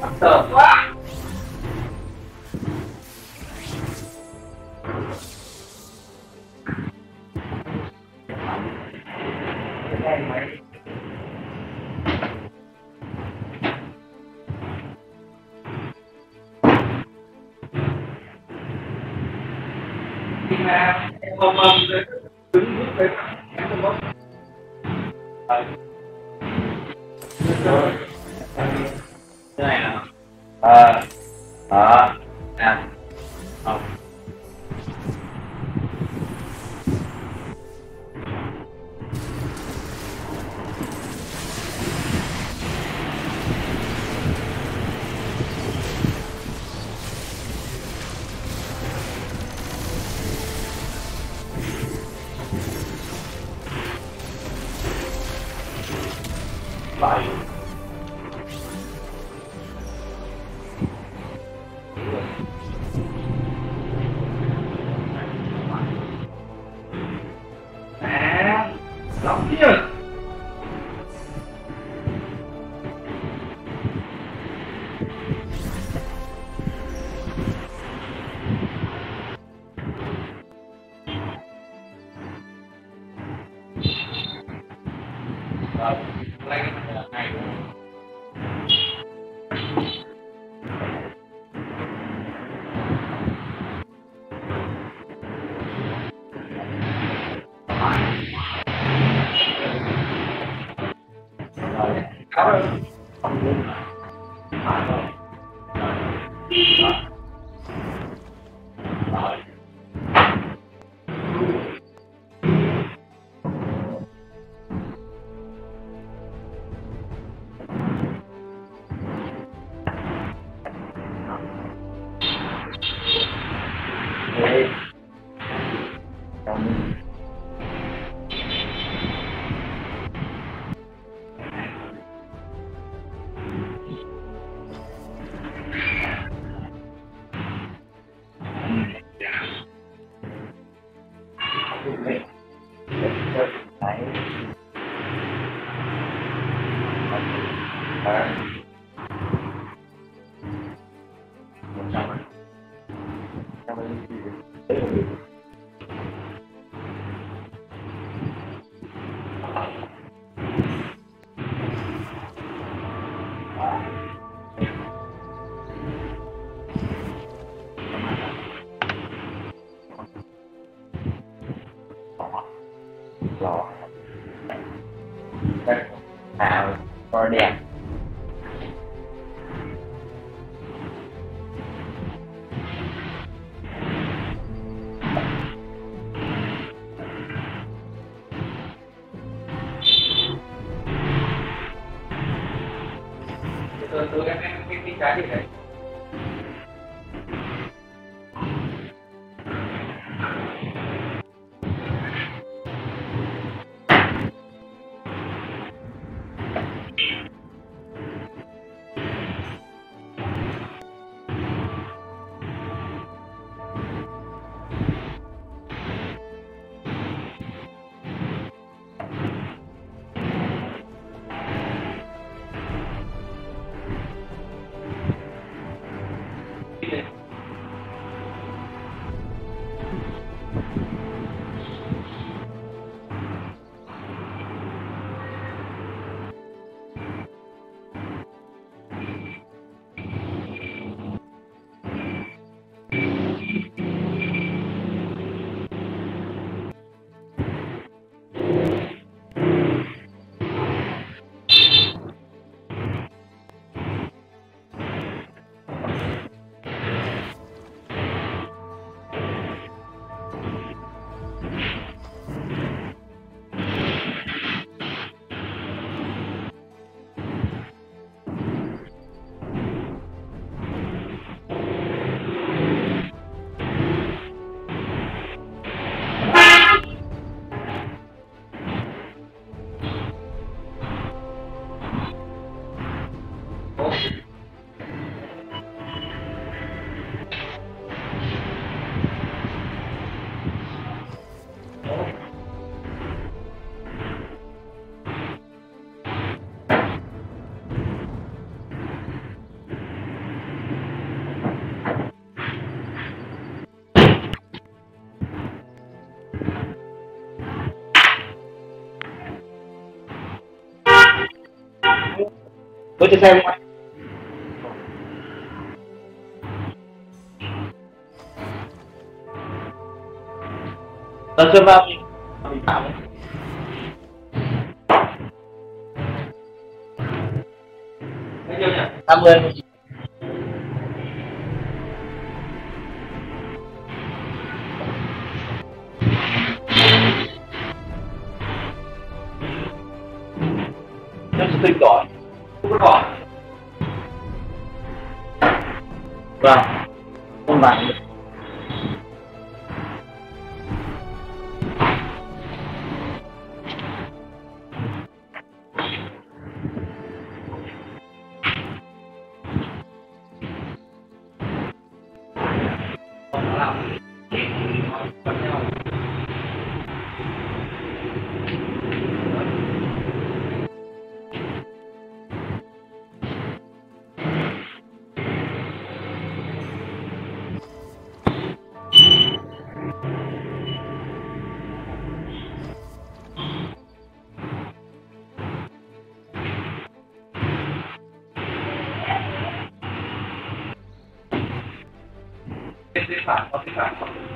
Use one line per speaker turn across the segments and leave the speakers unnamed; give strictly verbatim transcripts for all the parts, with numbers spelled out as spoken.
Sợ quá. Khi mà em mầm mầm rồi đứng bước đấy em không có rồi cái này nào ờ đó nè không phải à lắm kia rồi lấy cái này cáo rồi không đúng phải rồi rồi rồi trong đấy một trăm này trăm này đấy là việc lò đất hào to đẹp từ từ em em cái cái gì đấy Có cho xem không anh? Lần xuân vào mình mình tạo đấy. Thấy chưa nhỉ? Tám mươi. Nó sẽ tinh đỏ, không có đỏ. Vâng, không vàng được. Bên phải, bên phải.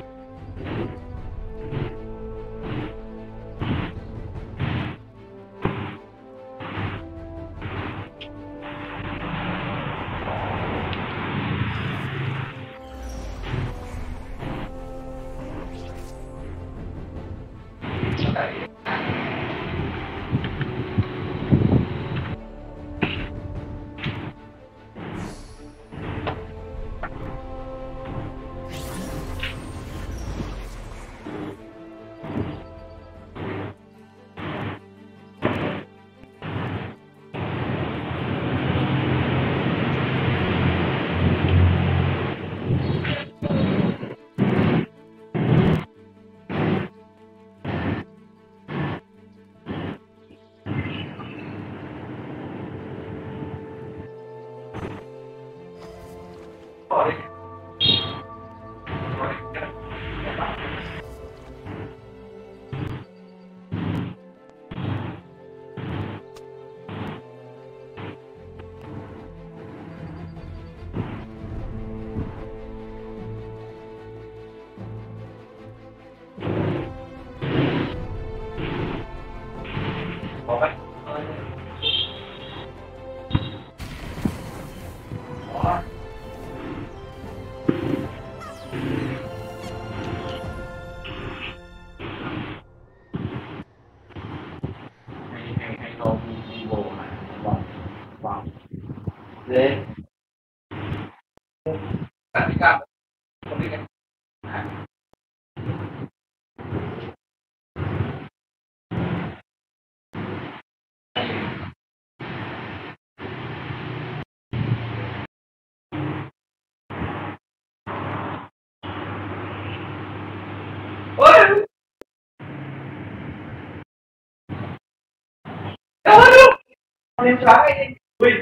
Dễ. Bạn đi cao. Không đi cái. Ôi. Đâu đâu. Lên choáng đi. Ui.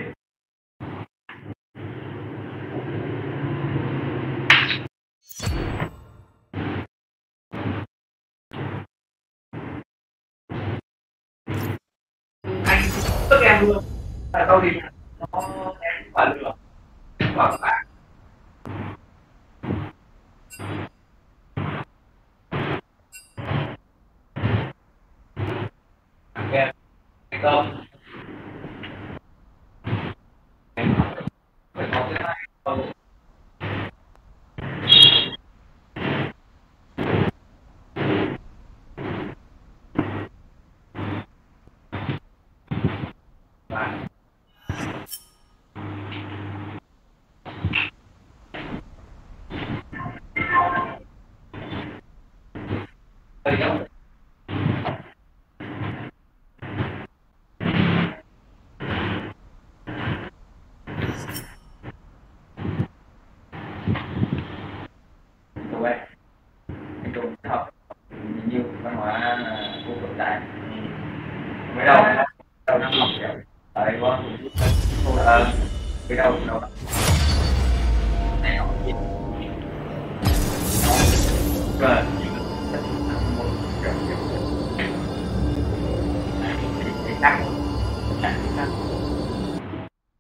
Anh tức em luôn. Tại sao thì nó em phải được. Bảo các bạn. Em không. Phải có cái này không. Đây đâu. Vậy anh Trung học nhiều văn hóa khu vực đại mới đầu đầu năm học kiểu đấy có không là cái đầu đầu này học gì rồi thì tăng tăng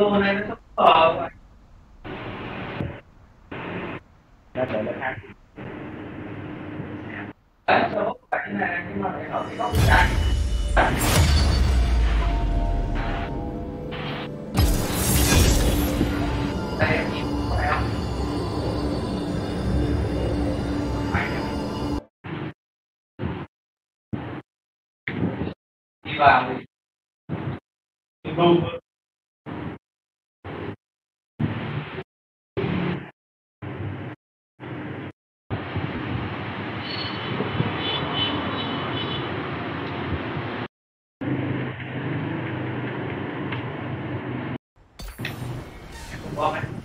Cô này nó sắp phở rồi.
Nó sẽ nó khác.
Đấy, số vậy nè, nhưng mà lại ở cái góc trái. Đây em nhìn có phải không? Đi vào thì đi bù. Không có